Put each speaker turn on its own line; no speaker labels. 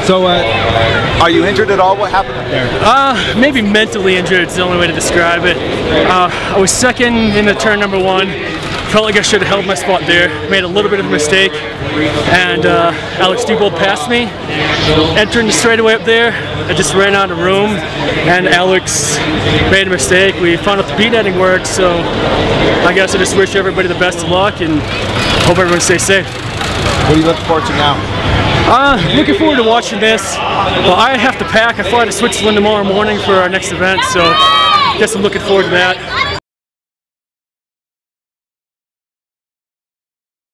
So, are you injured at all? What happened up there?
Maybe mentally injured is the only way to describe it. I was second in the turn number 1. Felt like I should have held my spot there. Made a little bit of a mistake, and Alex Diebold passed me. Entering the straightaway up there, I just ran out of room, and Alex made a mistake. We found out the beat netting worked, so I guess I just wish everybody the best of luck and hope everyone stays safe.
What are you looking forward to now?
Looking forward to watching this. Well, I have to pack. I fly to Switzerland tomorrow morning for our next event, so I guess I'm looking forward to that.